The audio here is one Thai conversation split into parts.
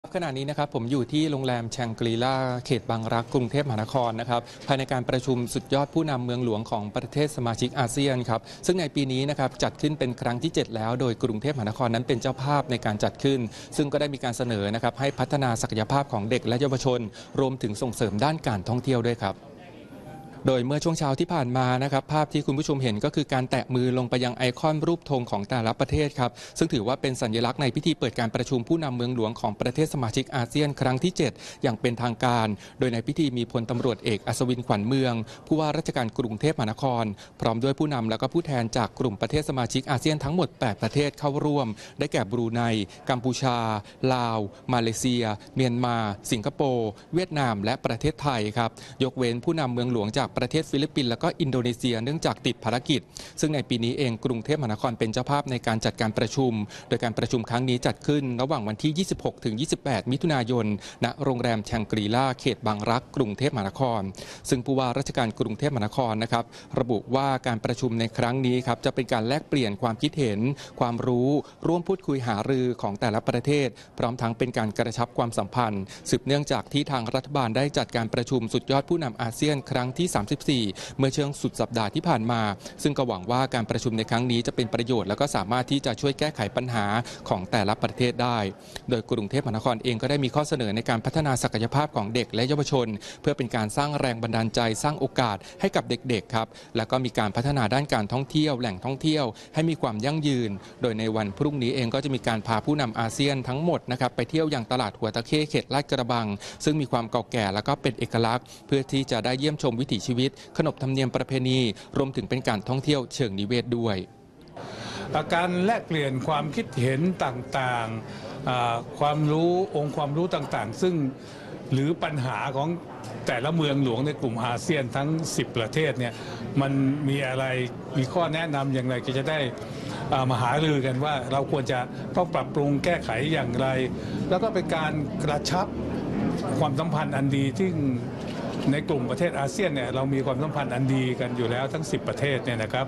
ขณะนี้นะครับผมอยู่ที่โรงแรมแชงกรีลาเขตบางรักกรุงเทพมหานครนะครับภายในการประชุมสุดยอดผู้นำเมืองหลวงของประเทศสมาชิกอาเซียนครับซึ่งในปีนี้นะครับจัดขึ้นเป็นครั้งที่ 7แล้วโดยกรุงเทพมหานครนั้นเป็นเจ้าภาพในการจัดขึ้นซึ่งก็ได้มีการเสนอนะครับให้พัฒนาศักยภาพของเด็กและเยาวชนรวมถึงส่งเสริมด้านการท่องเที่ยวด้วยครับโดยเมื่อช่วงเช้าที่ผ่านมานะครับภาพที่คุณผู้ชมเห็นก็คือการแตะมือลงไปยังไอคอนรูปธงของแต่ละประเทศครับซึ่งถือว่าเป็นสัญลักษณ์ในพิธีเปิดการประชุมผู้นำเมืองหลวงของประเทศสมาชิกอาเซียนครั้งที่ 7อย่างเป็นทางการโดยในพิธีมีพลตำรวจเอกอัศวินขวัญเมืองผู้ว่าราชการกรุงเทพมหานครพร้อมด้วยผู้นำและก็ผู้แทนจากกลุ่มประเทศสมาชิกอาเซียนทั้งหมด8ประเทศเข้าร่วมได้แก่บรูไนกัมพูชาลาวมาเลเซียเมียนมาสิงคโปร์เวียดนามและประเทศไทยครับยกเว้นผู้นำเมืองหลวงจากประเทศฟิลิปปินส์และก็อินโดนีเซียเนื่องจากติดภารกิจซึ่งในปีนี้เองกรุงเทพมหานครเป็นเจ้าภาพในการจัดการประชุมโดยการประชุมครั้งนี้จัดขึ้นระหว่างวันที่ 26 ถึง 28 มิถุนายนณโรงแรมแชงกรีลาเขตบางรักกรุงเทพมหานครซึ่งผู้ว่าราชการกรุงเทพมหานครนะครับระบุว่าการประชุมในครั้งนี้ครับจะเป็นการแลกเปลี่ยนความคิดเห็นความรู้ร่วมพูดคุยหารือของแต่ละประเทศพร้อมทั้งเป็นการกระชับความสัมพันธ์สืบเนื่องจากที่ทางรัฐบาลได้จัดการประชุมสุดยอดผู้นำอาเซียนครั้งที่ 34เมื่อช่วงสุดสัปดาห์ที่ผ่านมาซึ่งก็หวังว่าการประชุมในครั้งนี้จะเป็นประโยชน์และก็สามารถที่จะช่วยแก้ไขปัญหาของแต่ละประเทศได้โดยกรุงเทพมหานครเองก็ได้มีข้อเสนอในการพัฒนาศักยภาพของเด็กและเยาวชนเพื่อเป็นการสร้างแรงบันดาลใจสร้างโอกาสให้กับเด็กๆครับและก็มีการพัฒนาด้านการท่องเที่ยวแหล่งท่องเที่ยวให้มีความยั่งยืนโดยในวันพรุ่งนี้เองก็จะมีการพาผู้นำอาเซียนทั้งหมดนะครับไปเที่ยวอย่างตลาดหัวตะเข้เขตลาดกระบังซึ่งมีความเก่าแก่และก็เป็นเอกลักษณ์เพื่อที่จะได้เยี่ยมชมวิถีชีวิตขนบธรรมเนียมประเพณีรวมถึงเป็นการท่องเที่ยวเชิงนิเวศด้วยการแลกเปลี่ยนความคิดเห็นต่างๆความรู้องค์ความรู้ต่างๆซึ่งหรือปัญหาของแต่ละเมืองหลวงในกลุ่มอาเซียนทั้ง10ประเทศเนี่ยมันมีอะไรมีข้อแนะนำอย่างไรก็จะได้มาหารือกันว่าเราควรจะต้องปรับปรุงแก้ไขอย่างไรแล้วก็เป็นการกระชับความสัมพันธ์อันดีที่ในกลุ่มประเทศอาเซียนเนี่ยเรามีความสัมพันธ์อันดีกันอยู่แล้วทั้ง10ประเทศเนี่ยนะครับ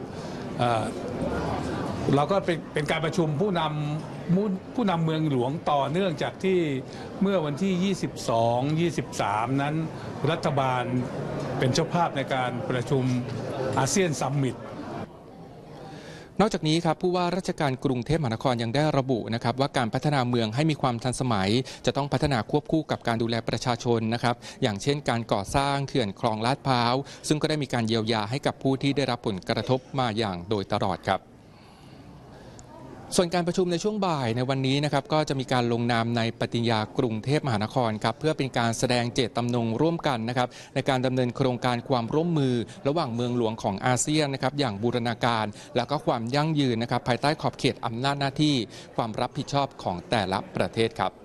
เราก็เป็นการประชุมผู้นำเมืองหลวงต่อเนื่องจากที่เมื่อวันที่ 22-23 นั้นรัฐบาลเป็นเจ้าภาพในการประชุมอาเซียนซัมมิตนอกจากนี้ครับผู้ว่าราชการกรุงเทพมหานครยังได้ระบุนะครับว่าการพัฒนาเมืองให้มีความทันสมัยจะต้องพัฒนาควบคู่กับการดูแลประชาชนนะครับอย่างเช่นการก่อสร้างเขื่อนคลองลาดพร้าวซึ่งก็ได้มีการเยียวยาให้กับผู้ที่ได้รับผลกระทบมาอย่างโดยตลอดครับส่วนการประชุมในช่วงบ่ายในวันนี้นะครับก็จะมีการลงนามในปฏิญญากรุงเทพมหานครครับเพื่อเป็นการแสดงเจตจำนงร่วมกันนะครับในการดำเนินโครงการความร่วมมือระหว่างเมืองหลวงของอาเซียนนะครับอย่างบูรณาการและก็ความยั่งยืนนะครับภายใต้ขอบเขตอำนาจหน้าที่ความรับผิดชอบของแต่ละประเทศครับ